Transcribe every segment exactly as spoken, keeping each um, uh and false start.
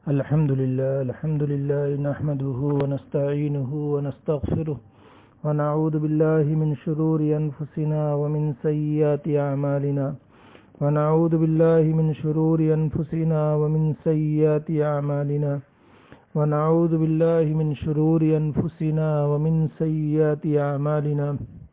الحمد لله الحمد لله نحمده ونستعينه ونستغفره ونعوذ بالله من شرور أنفسنا ومن سيئات أعمالنا ونعوذ بالله من شرور أنفسنا ومن سيئات أعمالنا ونعوذ بالله من شرور أنفسنا ومن سيئات أعمالنا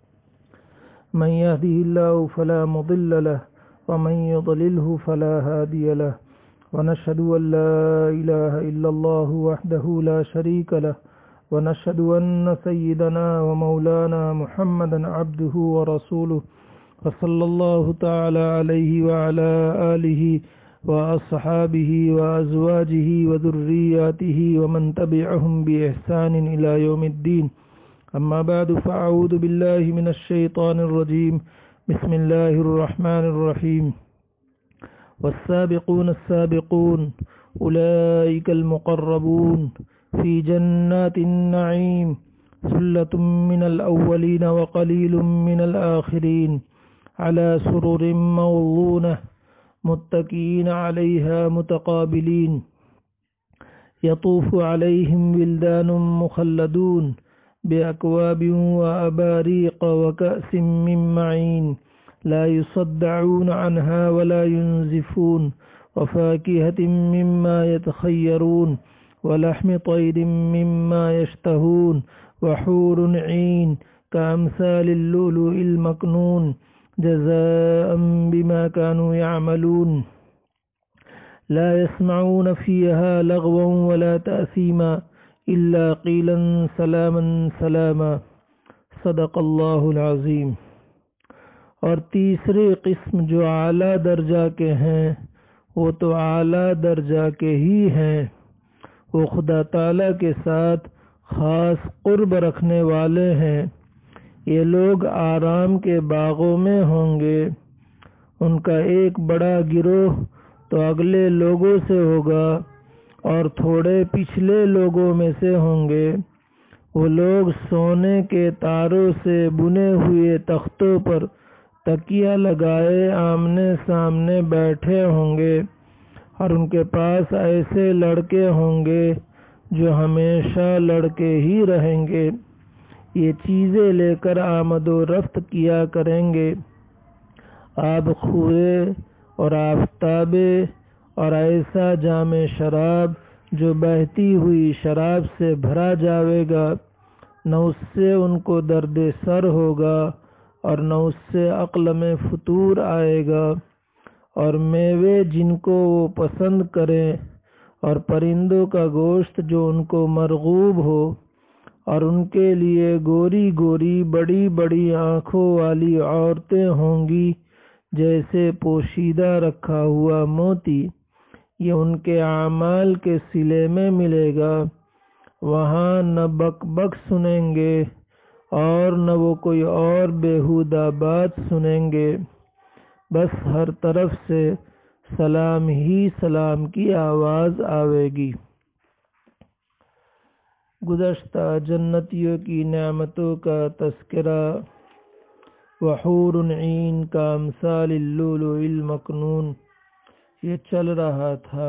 من يهده الله فلا مضل له ومن يضلله فلا هادي له ونشهد أن لا إله إلا الله وحده لا شريك له ونشهد أن سيدنا ومولانا محمدا عبده ورسوله وصلى الله تعالى عليه وعلى آله وأصحابه وأزواجه وذرياته ومن تبعهم بإحسان إلى يوم الدين. أما بعد فأعوذ بالله من الشيطان الرجيم. بسم الله الرحمن الرحيم. والسابقون السابقون أولئك المقربون في جنات النعيم ثلة من الأولين وقليل من الآخرين على سرر موضونة متكئين عليها متقابلين يطوف عليهم ولدان مخلدون بأكواب وأباريق وكأس من معين لا يصدعون عنها ولا ينزفون وفاكهة مما يتخيرون ولحم طير مما يشتهون وحور عين كأمثال اللؤلؤ المكنون جزاء بما كانوا يعملون لا يسمعون فيها لغوا ولا تأثيما إلا قيلا سلاما سلاما. صدق اللہ العظیم. اور تیسرے قسم جو اعلیٰ درجہ کے ہیں وہ تو اعلیٰ درجہ کے ہی ہیں، وہ خدا تعالیٰ کے ساتھ خاص قرب رکھنے والے ہیں. یہ لوگ آرام کے باغوں میں ہوں گے. ان کا ایک بڑا گروہ تو اگلے لوگوں سے ہوگا اور تھوڑے پچھلے لوگوں میں سے ہوں گے. وہ لوگ سونے کے تاروں سے بنے ہوئے تختوں پر تکیہ لگائے آمنے سامنے بیٹھے ہوں گے، اور ان کے پاس ایسے لڑکے ہوں گے جو ہمیشہ لڑکے ہی رہیں گے. یہ چیزیں لے کر آمد و رفت کیا کریں گے. آب خورے اور آفتابے اور ایسا جام شراب جو بہتی ہوئی شراب سے بھرا جاوے گا، نہ اس سے ان کو درد سر ہوگا اور نہ اس سے عقل میں فطور آئے گا. اور میوے جن کو وہ پسند کریں اور پرندوں کا گوشت جو ان کو مرغوب ہو، اور ان کے لیے گوری گوری بڑی بڑی آنکھوں والی عورتیں ہوں گی جیسے پوشیدہ رکھا ہوا موتی. یہ ان کے اعمال کے صلے میں ملے گا. وہاں نہ بک بک سنیں گے اور نہ وہ کوئی اور بیہودہ بات سنیں گے. بس ہر طرف سے سلام ہی سلام کی آواز آئے گی. گزشتہ جنتیوں کی نعمتوں کا تذکرہ وحور عین کا امثال اللؤلؤ المکنون یہ چل رہا تھا.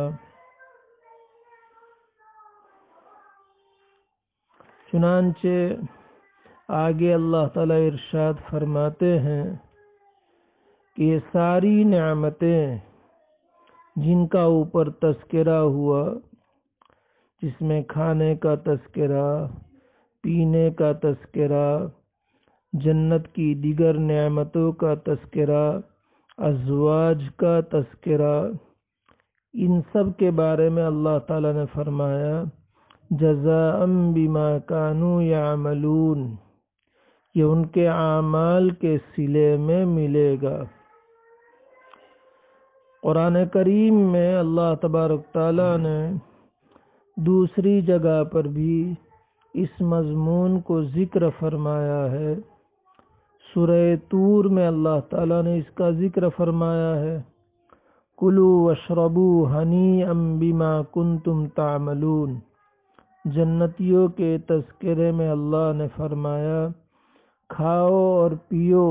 چنانچہ آگے اللہ تعالی ارشاد فرماتے ہیں کہ یہ ساری نعمتیں جن کا اوپر تذکرہ ہوا، جس میں کھانے کا تذکرہ، پینے کا تذکرہ، جنت کی دیگر نعمتوں کا تذکرہ، ازواج کا تذکرہ، ان سب کے بارے میں اللہ تعالی نے فرمایا جزاء بما كانوا يعملون، یہ ان کے اعمال کے صلے میں ملے گا. قرآن کریم میں اللہ تبارک تعالیٰ نے دوسری جگہ پر بھی اس مضمون کو ذکر فرمایا ہے. سورہ طور میں اللہ تعالیٰ نے اس کا ذکر فرمایا ہے کُلُوا وَاشْرَبُوا هَنِيئًا بِمَا كُنتُمْ تَعْمَلُونَ. جنتیوں کے تذکرے میں اللہ نے فرمایا کھاؤ اور پیو،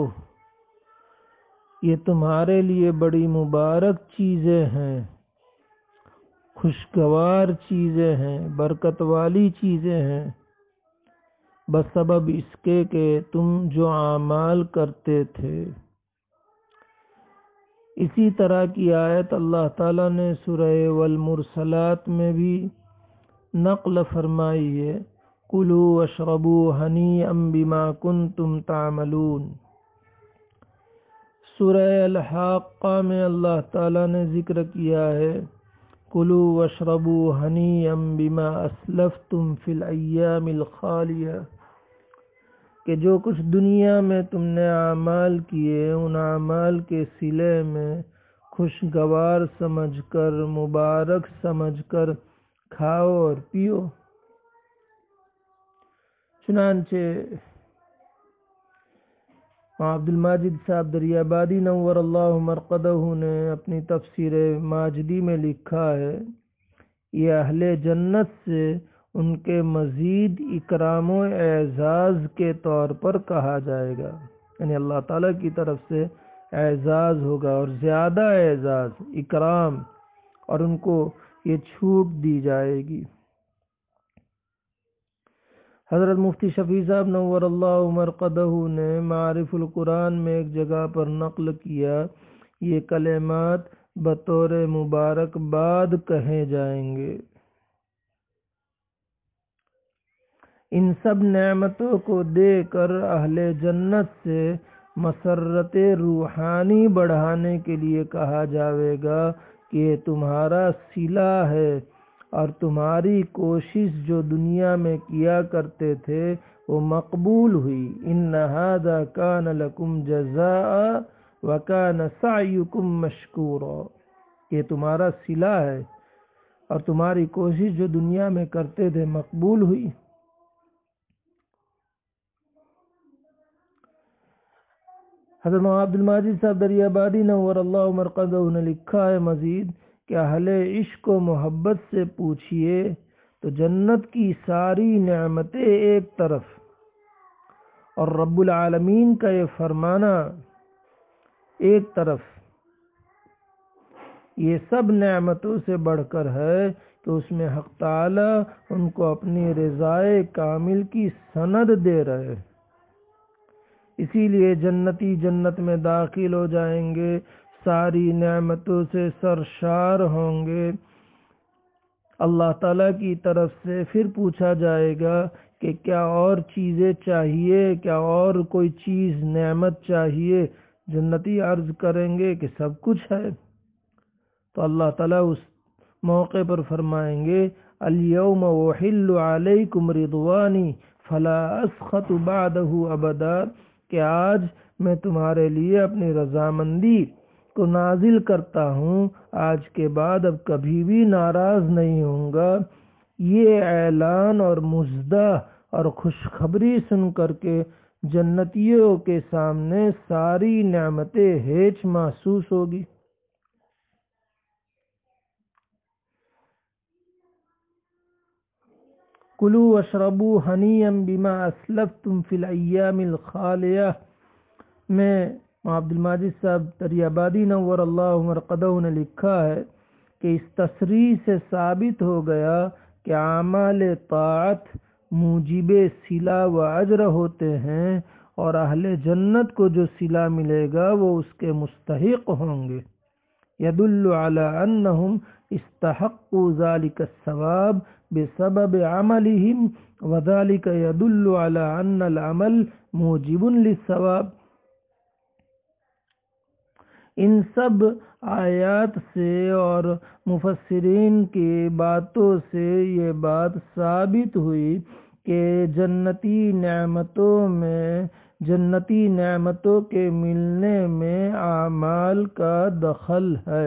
یہ تمہارے لیے بڑی مبارک چیزیں ہیں. خوشگوار چیزیں ہیں، برکت والی چیزیں ہیں، بسبب اس کے کہ تم جو اعمال کرتے تھے۔ اسی طرح کی آیت اللہ تعالیٰ نے سورہ والمرسلات میں بھی نقل فرمائی ہے، کلوا واشربوا ہنیئا بما کنتم تعملون۔ سورہ الحاقہ میں اللہ تعالیٰ نے ذکر کیا ہے، کلوا واشربوا ہنیئا بما اسلفتم فی الایام الخالیہ، کہ جو کچھ دنیا میں تم نے اعمال کیے ان اعمال کے صلے میں خوشگوار سمجھ کر، مبارک سمجھ کر کھاؤ اور پیو۔ چنانچہ عبد الماجد صاحب دریابادی نور اللہ مرقدہ نے اپنی تفسیر ماجدی میں لکھا ہے، یہ اہل جنت سے ان کے مزید اکرام و اعزاز کے طور پر کہا جائے گا، یعنی اللہ تعالیٰ کی طرف سے اعزاز ہوگا اور زیادہ اعزاز، اکرام، اور ان کو یہ چھوٹ دی جائے گی۔ حضرت مفتی شفیع صاحب نور اللہ مرقدہ نے معارف القرآن میں ایک جگہ پر نقل کیا، یہ کلمات بطور مبارکباد کہے جائیں گے۔ ان سب نعمتوں کو دے کر اہل جنت سے مسرت روحانی بڑھانے کے لیے کہا جاوے گا کہ یہ تمہارا صلہ ہے اور تمہاری کوشش جو دنیا میں کیا کرتے تھے وہ مقبول ہوئی۔ ان ھذا کان لکم جزاء وکان سعیکم مشکورا، یہ تمہارا صلہ ہے اور تمہاری کوشش جو دنیا میں کرتے تھے مقبول ہوئی۔ حضرت عبد الماجد صاحب دریابادی نور اللہ مرقدہ نے لکھا ہے مزید کہ اہل عشق و محبت سے پوچھئے تو جنت کی ساری نعمتیں ایک طرف اور رب العالمین کا یہ فرمانا ایک طرف، یہ سب نعمتوں سے بڑھ کر ہے کہ اس میں حق تعالی ان کو اپنی رضائے کامل کی سند دے رہے۔ اسی لیے جنتی جنت میں داخل ہو جائیں گے، ساری نعمتوں سے سرشار ہوں گے۔ اللہ تعالیٰ کی طرف سے پھر پوچھا جائے گا کہ کیا اور چیزیں چاہیے، کیا اور کوئی چیز نعمت چاہیے؟ جنتی عرض کریں گے کہ سب کچھ ہے۔ تو اللہ تعالیٰ اس موقع پر فرمائیں گے، الیوم احل علیکم رضوانی فلا اسخط بعدہ ابدا، کہ آج میں تمہارے لیے اپنی رضامندی کو نازل کرتا ہوں، آج کے بعد اب کبھی بھی ناراض نہیں ہوں گا۔ یہ اعلان اور مژدہ اور خوشخبری سن کر کے جنتیوں کے سامنے ساری نعمتیں ہیچ محسوس ہوگی۔ کلوا واشربوا ہنیئا بما اسلفتم فی الایام الخالیہ میں عبد الماجد صاحب دریابادی نور اللہ مرقدہ نے لکھا ہے کہ اس تصریح سے ثابت ہو گیا کہ اعمال طاعت موجب صلہ و اجر ہوتے ہیں اور اہل جنت کو جو صلہ ملے گا وہ اس کے مستحق ہوں گے۔ یدل علی انہم استحقوا ذلک الثواب بسبب عملہم وذلک یدل علی ان العمل موجب للثواب۔ ان سب آیات سے اور مفسرین کی باتوں سے یہ بات ثابت ہوئی کہ جنتی نعمتوں میں جنتی نعمتوں کے ملنے میں اعمال کا دخل ہے۔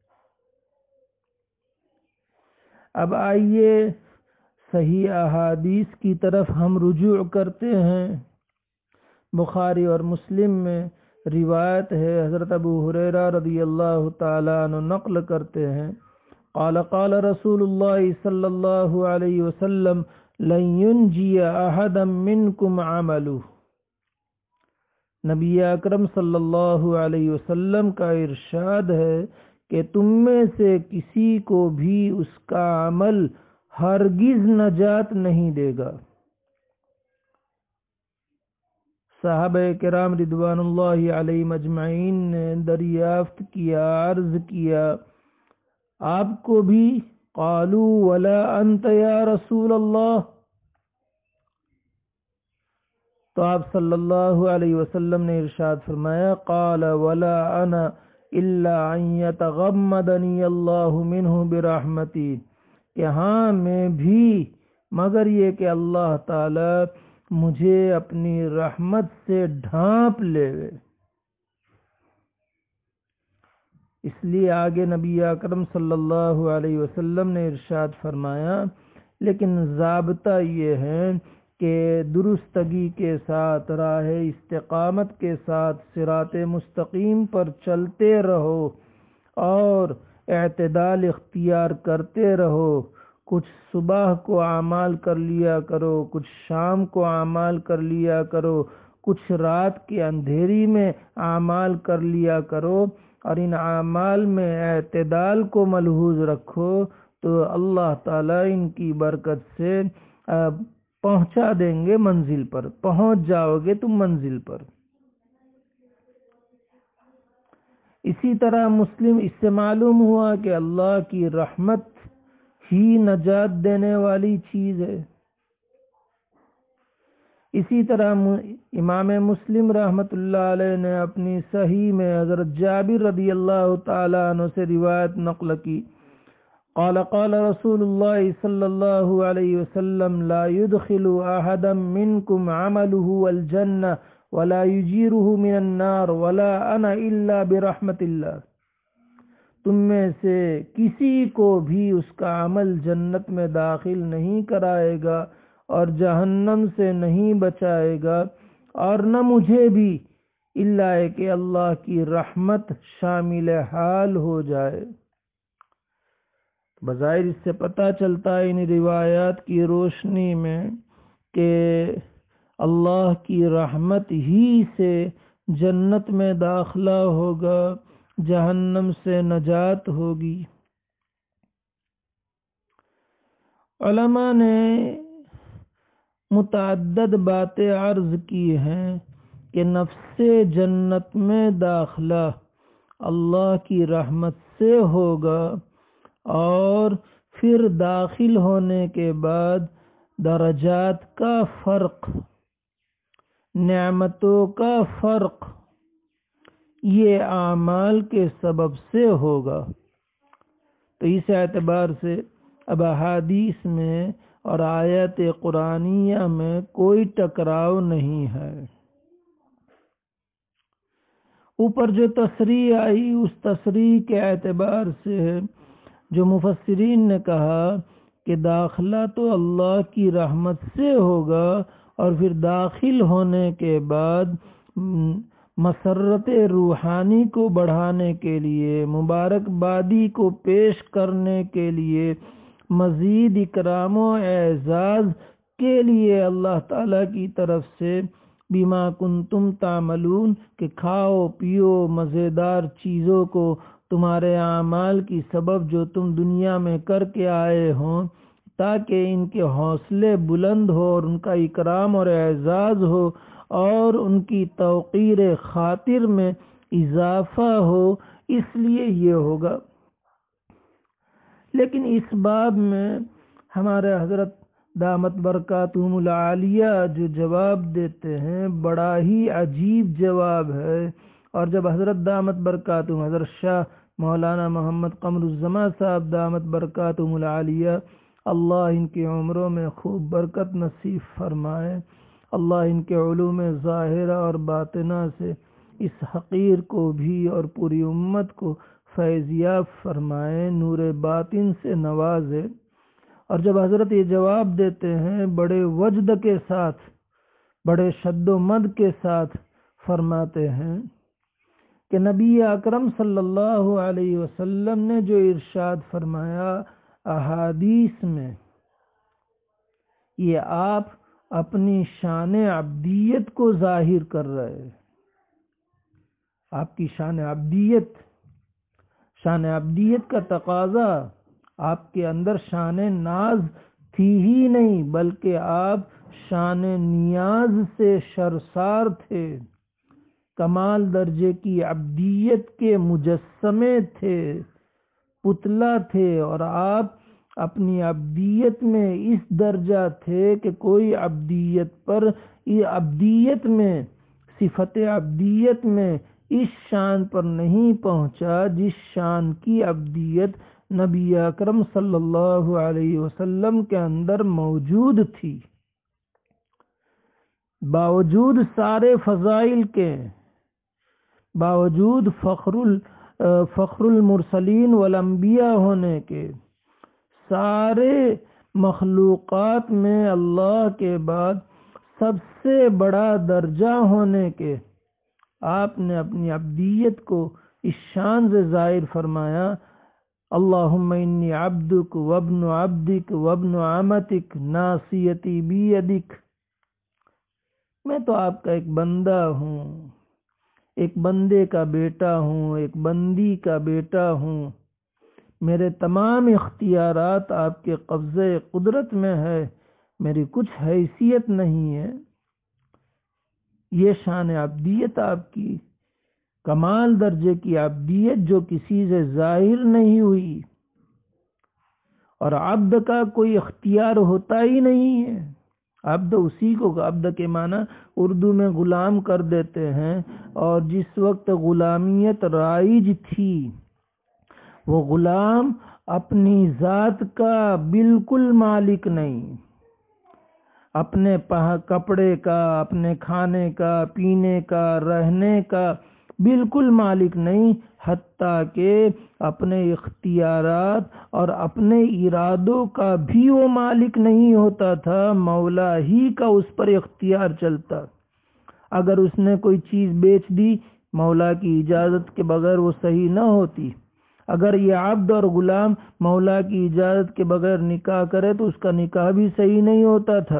اب آئیے صحیح احادیث کی طرف ہم رجوع کرتے ہیں۔ بخاری اور مسلم میں روایت ہے، حضرت ابو ہریرہ رضی اللہ تعالیٰ عنہ نقل کرتے ہیں، قال قال رسول اللہ صلی اللہ علیہ وسلم لن ينجی احدا منکم عملہ، نبی اکرم صلی اللہ علیہ وسلم کا ارشاد ہے کہ تم میں سے کسی کو بھی اس کا عمل ہرگز نجات نہیں دے گا۔ صحابہ کرام رضوان اللہ علیہم اجمعین نے دریافت کیا، عرض کیا، آپ کو بھی؟ قالوا ولا انت یا رسول اللہ۔ تو آپ صلی اللہ علیہ وسلم نے ارشاد فرمایا، قال ولا انا الا ان يتغمدني اللہ منہ برحمتی، کہ ہاں میں بھی، مگر یہ کہ اللہ تعالی مجھے اپنی رحمت سے ڈھانپ لے۔ اس لیے آگے نبی اکرم صلی اللہ علیہ وسلم نے ارشاد فرمایا، لیکن ضابطہ یہ ہے کہ درستگی کے ساتھ، راہ استقامت کے ساتھ صراط مستقیم پر چلتے رہو اور اعتدال اختیار کرتے رہو۔ کچھ صبح کو اعمال کر لیا کرو، کچھ شام کو اعمال کر لیا کرو، کچھ رات کے اندھیری میں اعمال کر لیا کرو، اور ان اعمال میں اعتدال کو ملحوظ رکھو تو اللہ تعالیٰ ان کی برکت سے پہنچا دیں گے منزل پر، پہنچ جاؤ گے تم منزل پر۔ اسی طرح مسلم اس سے معلوم ہوا کہ اللہ کی رحمت ہی نجات دینے والی چیز ہے۔ اسی طرح امام مسلم رحمۃ اللہ علیہ نے اپنی صحیح میں حضرت جابر رضی اللہ تعالیٰ عنہ سے روایت نقل کی، قال قال رسول اللہ صلی اللہ علیہ وسلم لا يدخل احدا منکم عمله الجنہ ولا يجیرہ من النار ولا انا الا برحمت اللہ۔ تم میں سے کسی کو بھی اس کا عمل جنت میں داخل نہیں کرائے گا اور جہنم سے نہیں بچائے گا، اور نہ مجھے بھی، الا کہ اللہ کی رحمت شامل حال ہو جائے۔ بظاہر اس سے پتہ چلتا ہے ان روایات کی روشنی میں کہ اللہ کی رحمت ہی سے جنت میں داخلہ ہوگا، جہنم سے نجات ہوگی۔ علماء نے متعدد باتیں عرض کی ہیں کہ نفس جنت میں داخلہ اللہ کی رحمت سے ہوگا، اور پھر داخل ہونے کے بعد درجات کا فرق، نعمتوں کا فرق یہ اعمال کے سبب سے ہوگا۔ تو اس اعتبار سے اب احادیث میں اور آیت قرآنیہ میں کوئی ٹکراؤ نہیں ہے۔ اوپر جو تصریح آئی اس تصریح کے اعتبار سے ہے، جو مفسرین نے کہا کہ داخلہ تو اللہ کی رحمت سے ہوگا، اور پھر داخل ہونے کے بعد مسرت روحانی کو بڑھانے کے لیے، مبارک بادی کو پیش کرنے کے لیے، مزید اکرام و اعزاز کے لیے اللہ تعالیٰ کی طرف سے بما کنتم تعملون، کہ کھاؤ پیو مزیدار چیزوں کو تمہارے اعمال کی سبب جو تم دنیا میں کر کے آئے ہوں، تاکہ ان کے حوصلے بلند ہو اور ان کا اکرام اور اعزاز ہو اور ان کی توقیر خاطر میں اضافہ ہو، اس لیے یہ ہوگا۔ لیکن اس باب میں ہمارے حضرت دامت برکاتہم العالیہ جو جواب دیتے ہیں بڑا ہی عجیب جواب ہے، اور جب حضرت دامت برکاتہم حضرت شاہ مولانا محمد قمر الزمان صاحب دامت برکاتہم العالیہ، اللہ ان کی عمروں میں خوب برکت نصیب فرمائے، اللہ ان کے علوم ظاہرہ اور باطنہ سے اس حقیر کو بھی اور پوری امت کو فیضیاب فرمائے، نور باطن سے نوازے۔ اور جب حضرت یہ جواب دیتے ہیں بڑے وجد کے ساتھ، بڑے شد و مد کے ساتھ فرماتے ہیں کہ نبی اکرم صلی اللہ علیہ وسلم نے جو ارشاد فرمایا احادیث میں، یہ آپ اپنی شان عبدیت کو ظاہر کر رہے ہیں۔ آپ کی شان عبدیت، شان عبدیت کا تقاضا آپ کے اندر شان ناز تھی ہی نہیں، بلکہ آپ شان نیاز سے شرسار تھے، کمال درجے کی عبدیت کے مجسمے تھے، پتلا تھے، اور آپ اپنی عبدیت میں اس درجہ تھے کہ کوئی عبدیت پر عبدیت میں صفت عبدیت میں اس شان پر نہیں پہنچا جس شان کی عبدیت نبی اکرم صلی اللہ علیہ وسلم کے اندر موجود تھی۔ باوجود سارے فضائل کے، باوجود فخر فخر المرسلین والانبیاء ہونے کے، سارے مخلوقات میں اللہ کے بعد سب سے بڑا درجہ ہونے کے، آپ نے اپنی عبدیت کو اس شان سے ظاہر فرمایا، اللہم انی عبدک وابن عبدک وابن عمتک ناصیتی بیدک، میں تو آپ کا ایک بندہ ہوں، ایک بندے کا بیٹا ہوں، ایک بندی کا بیٹا ہوں، میرے تمام اختیارات آپ کے قبضے قدرت میں ہے، میری کچھ حیثیت نہیں ہے۔ یہ شان عبدیت آپ کی، کمال درجے کی عبدیت جو کسی سے ظاہر نہیں ہوئی، اور عبد کا کوئی اختیار ہوتا ہی نہیں ہے۔ عبد اسی کو، عبد کے معنی اردو میں غلام کر دیتے ہیں، اور جس وقت غلامیت رائج تھی وہ غلام اپنی ذات کا بالکل مالک نہیں، اپنے کپڑے کا، اپنے کھانے کا، پینے کا، رہنے کا بالکل مالک نہیں، حتیٰ کہ اپنے اختیارات اور اپنے ارادوں کا بھی وہ مالک نہیں ہوتا تھا، مولا ہی کا اس پر اختیار چلتا۔ اگر اس نے کوئی چیز بیچ دی مولا کی اجازت کے بغیر وہ صحیح نہ ہوتی، اگر یہ عبد اور غلام مولا کی اجازت کے بغیر نکاح کرے تو اس کا نکاح بھی صحیح نہیں ہوتا تھا۔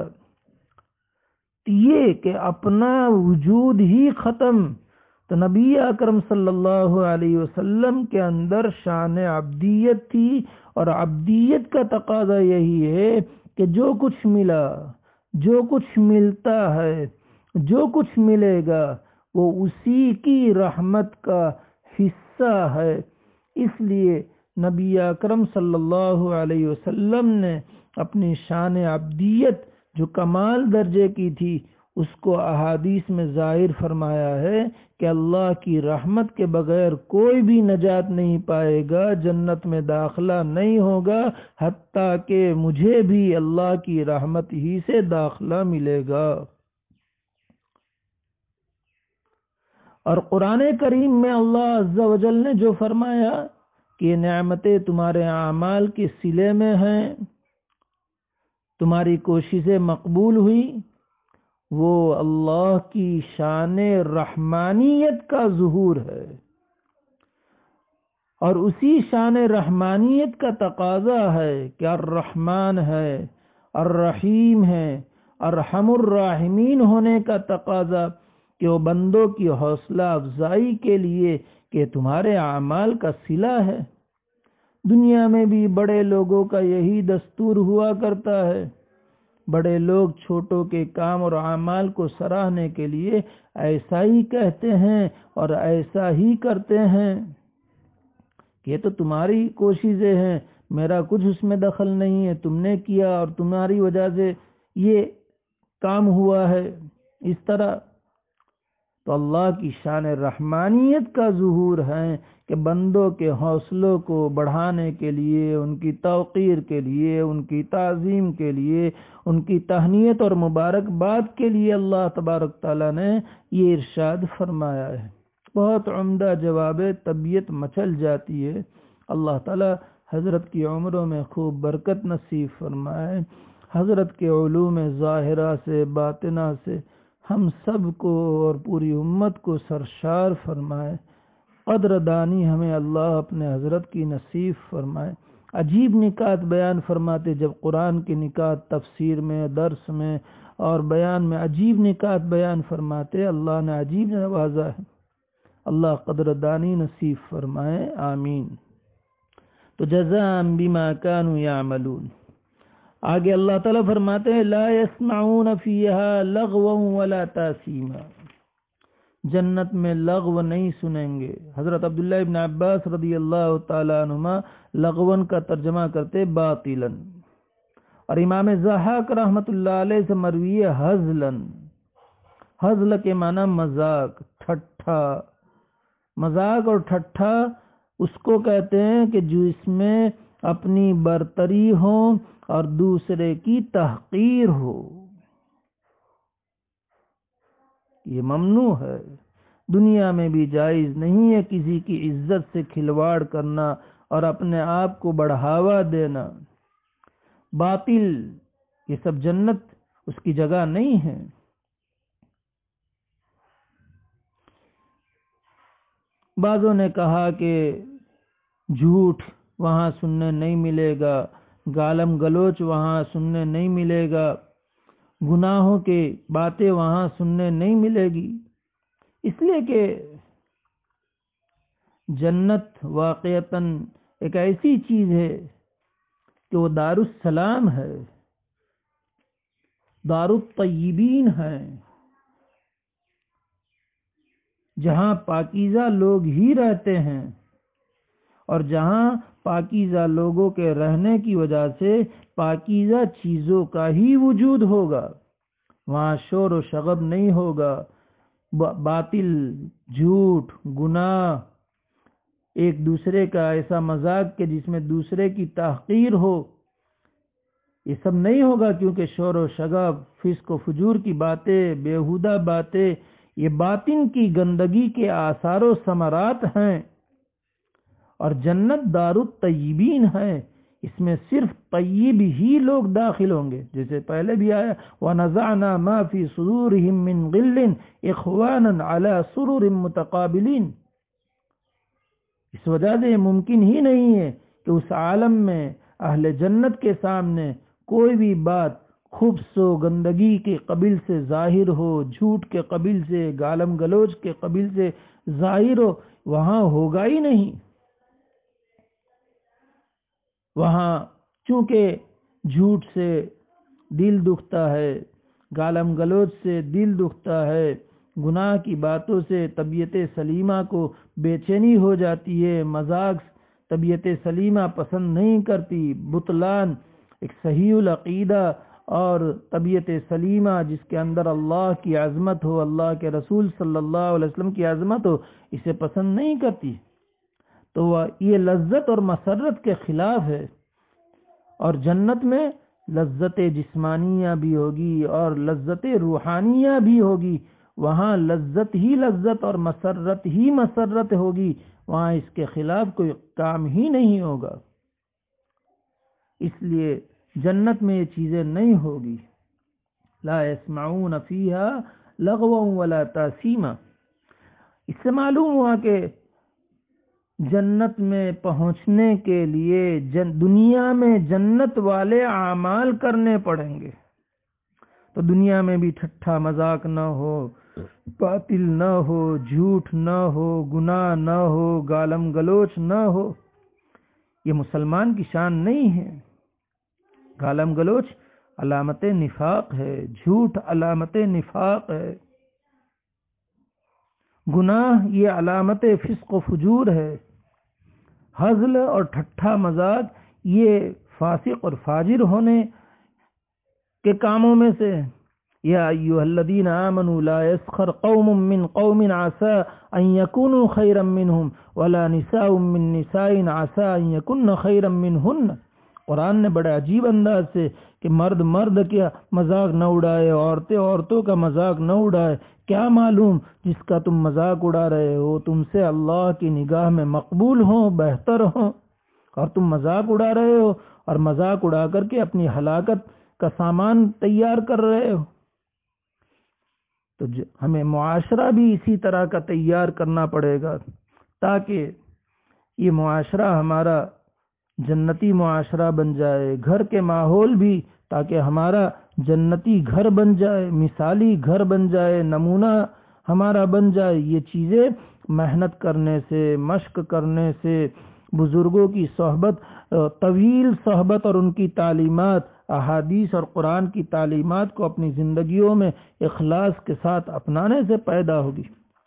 یہ کہ اپنا وجود ہی ختم، تو نبی اکرم صلی اللہ علیہ وسلم کے اندر شان عبدیت تھی، اور عبدیت کا تقاضا یہی ہے کہ جو کچھ ملا، جو کچھ ملتا ہے، جو کچھ ملے گا وہ اسی کی رحمت کا حصہ ہے۔ اس لیے نبی اکرم صلی اللہ علیہ وسلم نے اپنی شان عبدیت جو کمال درجے کی تھی اس کو احادیث میں ظاہر فرمایا ہے کہ اللہ کی رحمت کے بغیر کوئی بھی نجات نہیں پائے گا، جنت میں داخلہ نہیں ہوگا، حتیٰ کہ مجھے بھی اللہ کی رحمت ہی سے داخلہ ملے گا۔ اور قرآن کریم میں اللہ عز و جل نے جو فرمایا کہ نعمتیں تمہارے اعمال کے صلے میں ہیں، تمہاری کوششیں مقبول ہوئی، وہ اللہ کی شان رحمانیت کا ظہور ہے، اور اسی شان رحمانیت کا تقاضا ہے کہ الرحمن ہے، الرحیم ہے، ارحم الراحمین ہونے کا تقاضا کہ وہ بندوں کی حوصلہ افزائی کے لیے کہ تمہارے اعمال کا صلہ ہے۔ دنیا میں بھی بڑے لوگوں کا یہی دستور ہوا کرتا ہے، بڑے لوگ چھوٹوں کے کام اور اعمال کو سراہنے کے لیے ایسا ہی کہتے ہیں اور ایسا ہی کرتے ہیں کہ یہ تو تمہاری کوششیں ہیں، میرا کچھ اس میں دخل نہیں ہے، تم نے کیا اور تمہاری وجہ سے یہ کام ہوا ہے، اس طرح۔ تو اللہ کی شان رحمانیت کا ظہور ہے کہ بندوں کے حوصلوں کو بڑھانے کے لیے، ان کی توقیر کے لیے، ان کی تعظیم کے لیے، ان کی تہنیت اور مبارکباد کے لیے اللہ تبارک تعالیٰ نے یہ ارشاد فرمایا ہے۔ بہت عمدہ جواب ہے، طبیعت مچل جاتی ہے۔ اللہ تعالیٰ حضرت کی عمروں میں خوب برکت نصیب فرمائے، حضرت کے علوم ظاہرہ سے باطنہ سے ہم سب کو اور پوری امت کو سرشار فرمائے، قدر دانی ہمیں اللہ اپنے حضرت کی نصیب فرمائے۔ عجیب نکات بیان فرماتے، جب قرآن کے نکات تفسیر میں، درس میں اور بیان میں عجیب نکات بیان فرماتے، اللہ نے عجیب نوازا ہے۔ اللہ قدر دانی نصیب فرمائے، آمین۔ تو جزاء بما كانوا يعملون۔ آگے اللہ تعالیٰ فرماتے ہیں لا يسمعون فيها لغوا ولا تاثیما، جنت میں لغو نہیں سنیں گے۔ حضرت عبداللہ ابن عباس رضی اللہ تعالیٰ عنہما لغون کا ترجمہ کرتے باطلا، اور امام ضحاک رحمت اللہ علیہ سے مروی ہے ہزلا۔ ہزل کے معنی مذاق، ٹھٹھا۔ مذاق اور ٹھٹھا اس کو کہتے ہیں کہ جو اس میں اپنی برتری ہو اور دوسرے کی تحقیر ہو، یہ ممنوع ہے۔ دنیا میں بھی جائز نہیں ہے کسی کی عزت سے کھلواڑ کرنا اور اپنے آپ کو بڑھاوا دینا۔ باطل، یہ سب جنت اس کی جگہ نہیں ہے۔ بعضوں نے کہا کہ جھوٹ وہاں سننے نہیں ملے گا، گالم گلوچ وہاں سننے نہیں ملے گا، گناہوں کے باتیں وہاں سننے نہیں ملے گی، اس لیے کہ جنت واقعتاً ایک ایسی چیز ہے کہ وہ دار السلام ہے، دار الطیبین ہے، جہاں پاکیزہ لوگ ہی رہتے ہیں، اور جہاں پاکیزہ لوگوں کے رہنے کی وجہ سے پاکیزہ چیزوں کا ہی وجود ہوگا، وہاں شور و شغب نہیں ہوگا، باطل، جھوٹ، گناہ، ایک دوسرے کا ایسا مذاق کہ جس میں دوسرے کی تحقیر ہو، یہ سب نہیں ہوگا، کیونکہ شور و شغب، فسق و فجور کی باتیں، بیہودہ باتیں، یہ باطن کی گندگی کے آثار و ثمرات ہیں، اور جنت دار الطیبین ہے، اس میں صرف طیب ہی لوگ داخل ہوں گے، جیسے پہلے بھی آیا وَنَزَعْنَا مَا فِي صُدُورِهِم مِّن غِلٍّ إِخْوَانًا عَلَى سُرُرٍ مُتَقَابِلِينَ۔ اس وجہ سے یہ ممکن ہی نہیں ہے کہ اس عالم میں اہل جنت کے سامنے کوئی بھی بات خبث و گندگی کے قبیل سے ظاہر ہو، جھوٹ کے قبیل سے، گالم گلوچ کے قبیل سے ظاہر ہو، وہاں ہوگا ہی نہیں۔ وہاں چونکہ جھوٹ سے دل دکھتا ہے، گالم گلوچ سے دل دکھتا ہے، گناہ کی باتوں سے طبیعت سلیمہ کو بے چینی ہو جاتی ہے، مذاق طبیعت سلیمہ پسند نہیں کرتی، بطلان، ایک صحیح العقیدہ اور طبیعت سلیمہ جس کے اندر اللہ کی عظمت ہو، اللہ کے رسول صلی اللہ علیہ وسلم کی عظمت ہو، اسے پسند نہیں کرتی، تو وہ یہ لذت اور مسرت کے خلاف ہے۔ اور جنت میں لذت جسمانیہ بھی ہوگی اور لذت روحانیہ بھی ہوگی، وہاں لذت ہی لذت اور مسرت ہی مسرت ہوگی، وہاں اس کے خلاف کوئی کام ہی نہیں ہوگا۔ اس لیے جنت میں یہ چیزیں نہیں ہوگی۔ لا يسمعون فيها لغوا ولا تاثیما۔ اس سے معلوم ہوا کہ جنت میں پہنچنے کے لیے جن دنیا میں جنت والے اعمال کرنے پڑیں گے، تو دنیا میں بھی ٹھٹھا مذاق نہ ہو، باطل نہ ہو، جھوٹ نہ ہو، گناہ نہ ہو، گالم گلوچ نہ ہو، یہ مسلمان کی شان نہیں ہے۔ گالم گلوچ علامت نفاق ہے، جھوٹ علامت نفاق ہے، گناہ یہ علامت فسق و فجور ہے، ہزل اور ٹھٹھا مذاق یہ فاسق اور فاجر ہونے کے کاموں میں سے۔ یا ایھا الذین آمنوا لا یسخر قوم من قوم عسى ان یکونوا خیرا منهم ولا نساء من نساء عسى ان یکن خیرا منهن۔ قرآن نے بڑے عجیب انداز سے کہ مرد مرد کا مذاق نہ اڑائے، عورتیں عورتوں کا مذاق نہ اڑائے، کیا معلوم جس کا تم مذاق اڑا رہے ہو تم سے اللہ کی نگاہ میں مقبول ہوں، بہتر ہوں، اور تم مذاق اڑا رہے ہو اور مذاق اڑا کر کے اپنی ہلاکت کا سامان تیار کر رہے ہو۔ تو ہمیں معاشرہ بھی اسی طرح کا تیار کرنا پڑے گا تاکہ یہ معاشرہ ہمارا جنتی معاشرہ بن جائے، گھر کے ماحول بھی تاکہ ہمارا جنتی گھر بن جائے، مثالی گھر بن جائے، نمونہ ہمارا بن جائے۔ یہ چیزیں محنت کرنے سے، مشق کرنے سے، بزرگوں کی صحبت، طویل صحبت اور ان کی تعلیمات، احادیث اور قرآن کی تعلیمات کو اپنی زندگیوں میں اخلاص کے ساتھ اپنانے سے پیدا ہوگی۔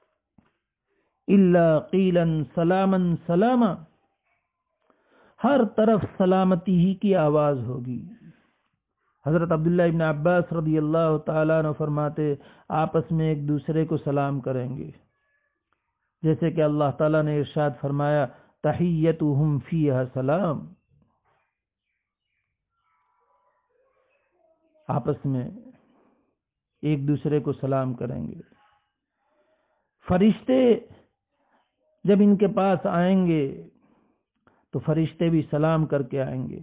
الا قیلا سلاما سلاما، ہر طرف سلامتی ہی کی آواز ہوگی۔ حضرت عبداللہ ابن عباس رضی اللہ تعالیٰ عنہ فرماتے آپس میں ایک دوسرے کو سلام کریں گے، جیسے کہ اللہ تعالیٰ نے ارشاد فرمایا تحیتہم فیہا سلام، آپس میں ایک دوسرے کو سلام کریں گے۔ فرشتے جب ان کے پاس آئیں گے تو فرشتے بھی سلام کر کے آئیں گے۔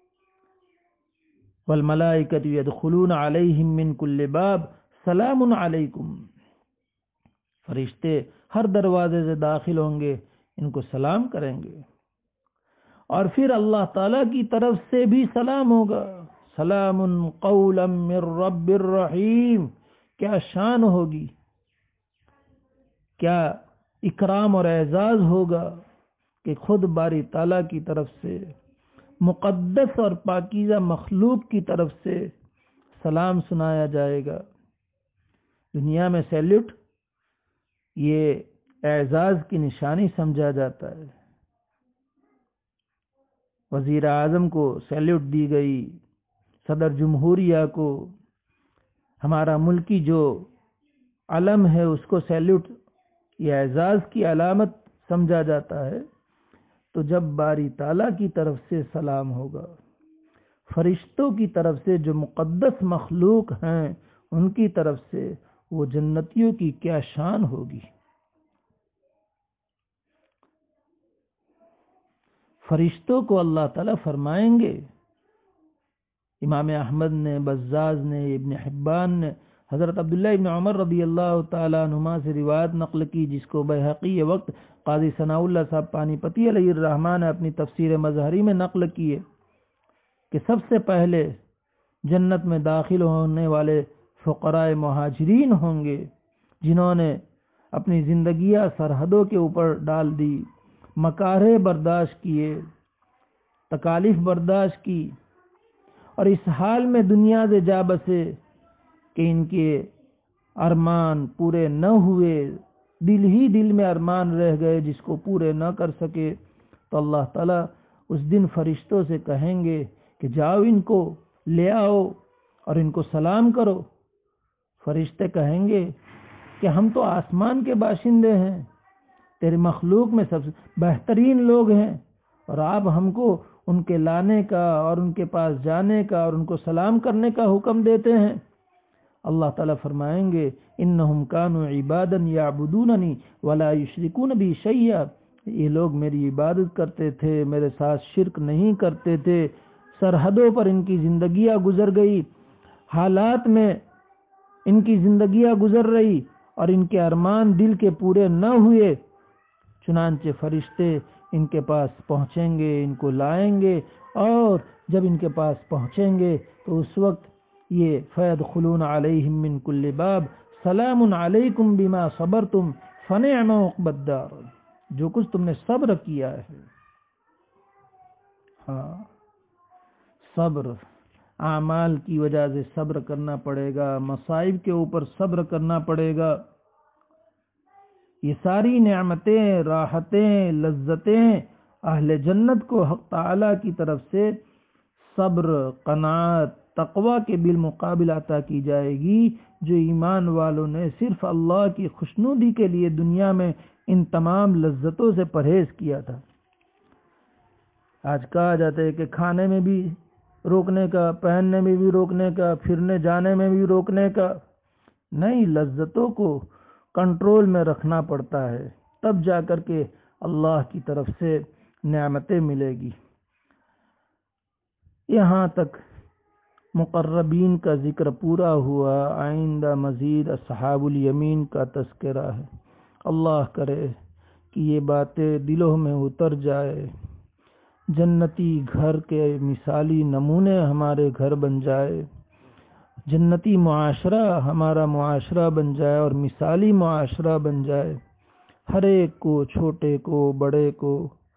والملائکۃ یدخلون علیہم من کل باب سلام علیکم، فرشتے ہر دروازے سے داخل ہوں گے، ان کو سلام کریں گے۔ اور پھر اللہ تعالی کی طرف سے بھی سلام ہوگا، سلام قولا من رب الرحیم، کیا شان ہوگی، کیا اکرام اور اعزاز ہوگا کہ خود باری تعالیٰ کی طرف سے، مقدس اور پاکیزہ مخلوق کی طرف سے سلام سنایا جائے گا۔ دنیا میں سیلوٹ یہ اعزاز کی نشانی سمجھا جاتا ہے۔ وزیر اعظم کو سیلوٹ دی گئی، صدر جمہوریہ کو، ہمارا ملکی جو علم ہے اس کو سیلوٹ یہ اعزاز کی علامت سمجھا جاتا ہے۔ تو جب باری تعالیٰ کی طرف سے سلام ہوگا، فرشتوں کی طرف سے جو مقدس مخلوق ہیں ان کی طرف سے، وہ جنتیوں کی کیا شان ہوگی۔ فرشتوں کو اللہ تعالیٰ فرمائیں گے، امام احمد نے، بزاز نے، ابن حبان نے حضرت عبداللہ ابن عمر رضی اللہ تعالیٰ عنہما سے روایت نقل کی، جس کو بیہقی وقت قاضی ثناء اللہ صاحب پانی پتی علیہ الرحمٰن نے اپنی تفسیر مظہری میں نقل کیے کہ سب سے پہلے جنت میں داخل ہونے والے فقراء مہاجرین ہوں گے، جنہوں نے اپنی زندگیاں سرحدوں کے اوپر ڈال دی، مکارے برداشت کیے، تکالیف برداشت کی، اور اس حال میں دنیا سے جا بسے کہ ان کے ارمان پورے نہ ہوئے، دل ہی دل میں ارمان رہ گئے جس کو پورے نہ کر سکے، تو اللہ تعالیٰ اس دن فرشتوں سے کہیں گے کہ جاؤ ان کو لے آؤ اور ان کو سلام کرو۔ فرشتے کہیں گے کہ ہم تو آسمان کے باشندے ہیں، تیرے مخلوق میں سب سے بہترین لوگ ہیں، اور آپ ہم کو ان کے لانے کا اور ان کے پاس جانے کا اور ان کو سلام کرنے کا حکم دیتے ہیں۔ اللہ تعالیٰ فرمائیں گے انہم کانوا عبادا یعبدوننی ولا یشرکون بی شیئا، یہ لوگ میری عبادت کرتے تھے، میرے ساتھ شرک نہیں کرتے تھے۔ سرحدوں پر ان کی زندگیاں گزر گئی، حالات میں ان کی زندگیاں گزر رہی اور ان کے ارمان دل کے پورے نہ ہوئے، چنانچہ فرشتے ان کے پاس پہنچیں گے، ان کو لائیں گے، اور جب ان کے پاس پہنچیں گے تو اس وقت یہ فیدخلون علیہم من کل باب سلام علیکم بما صبرتم فنعم عقبی الدار، جو کچھ تم نے صبر کیا ہے۔ ہاں، صبر، اعمال کی وجہ سے صبر کرنا پڑے گا، مصائب کے اوپر صبر کرنا پڑے گا۔ یہ ساری نعمتیں، راحتیں، لذتیں اہل جنت کو حق تعالی کی طرف سے صبر، قناعت، تقوی کے بالمقابل عطا کی جائے گی، جو ایمان والوں نے صرف اللہ کی خوشنودی کے لیے دنیا میں ان تمام لذتوں سے پرہیز کیا تھا۔ آج کہا جاتا ہے کہ کھانے میں بھی روکنے کا، پہننے میں بھی روکنے کا، پھرنے جانے میں بھی روکنے کا، نہیں، لذتوں کو کنٹرول میں رکھنا پڑتا ہے، تب جا کر کے اللہ کی طرف سے نعمتیں ملے گی۔ یہاں تک مقربین کا ذکر پورا ہوا، آئندہ مزید اصحاب الیمین کا تذکرہ ہے۔ اللہ کرے کہ یہ باتیں دلوں میں اتر جائے، جنتی گھر کے مثالی نمونے ہمارے گھر بن جائے، جنتی معاشرہ ہمارا معاشرہ بن جائے اور مثالی معاشرہ بن جائے، ہر ایک کو، چھوٹے کو، بڑے کو،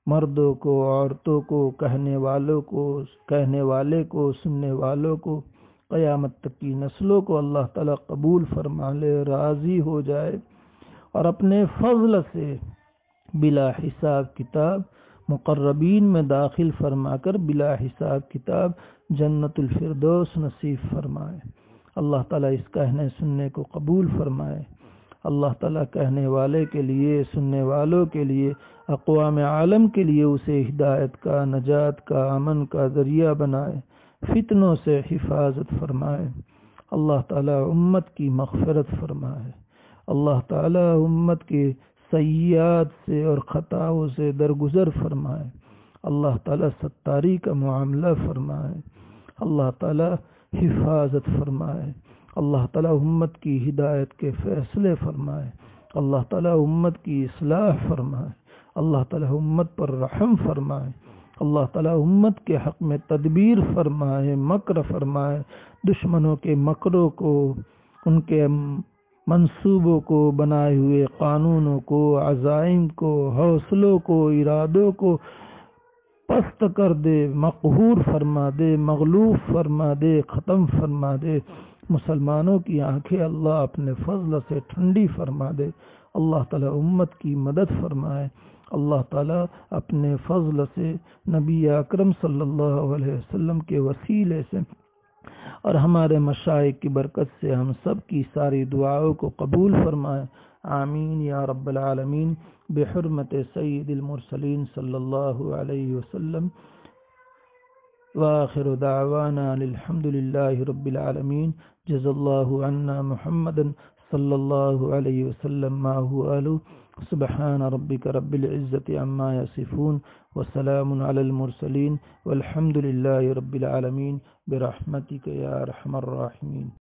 مردوں کو، عورتوں کو، کہنے والوں کو، کہنے والے کو، سننے والوں کو، قیامت تک کی نسلوں کو اللہ تعالیٰ قبول فرما لے، راضی ہو جائے، اور اپنے فضل سے بلا حساب کتاب مقربین میں داخل فرما کر بلا حساب کتاب جنت الفردوس نصیب فرمائے۔ اللہ تعالیٰ اس کہنے سننے کو قبول فرمائے۔ اللہ تعالیٰ کہنے والے کے لیے، سننے والوں کے لیے، اقوام عالم کے لیے اسے ہدایت کا، نجات کا، امن کا ذریعہ بنائے، فتنوں سے حفاظت فرمائے۔ اللہ تعالیٰ امت کی مغفرت فرمائے۔ اللہ تعالیٰ امت کے سیئات سے اور خطاؤں سے درگزر فرمائے۔ اللہ تعالیٰ ستاری کا معاملہ فرمائے۔ اللہ تعالیٰ حفاظت فرمائے۔ اللہ تعالیٰ امت کی ہدایت کے فیصلے فرمائے۔ اللہ تعالیٰ امت کی اصلاح فرمائے۔ اللہ تعالیٰ امت پر رحم فرمائے۔ اللہ تعالیٰ امت کے حق میں تدبیر فرمائے، مکر فرمائے، دشمنوں کے مکروں کو، ان کے منصوبوں کو، بنائے ہوئے قانونوں کو، عزائم کو، حوصلوں کو، ارادوں کو پست کر دے، مقہور فرما دے، مغلوب فرما دے، ختم فرما دے۔ مسلمانوں کی آنکھیں اللہ اپنے فضل سے ٹھنڈی فرما دے۔ اللہ تعالیٰ امت کی مدد فرمائے۔ اللہ تعالیٰ اپنے فضل سے نبی اکرم صلی اللہ علیہ وسلم کے وسیلے سے اور ہمارے مشائخ کی برکت سے ہم سب کی ساری دعاؤں کو قبول فرمائے۔ آمین یا رب العالمین، بحرمت سید المرسلین صلی اللہ علیہ وسلم۔ وآخر دعوانا الحمد للہ رب العالمین۔ جزا اللہ عنا محمد صلی اللہ علیہ وسلم ما هو آلہ۔ سبحان ربک رب العزت عما یصفون وسلام علی المرسلین والحمد للہ رب العالمین برحمتک یا ارحم الراحمین۔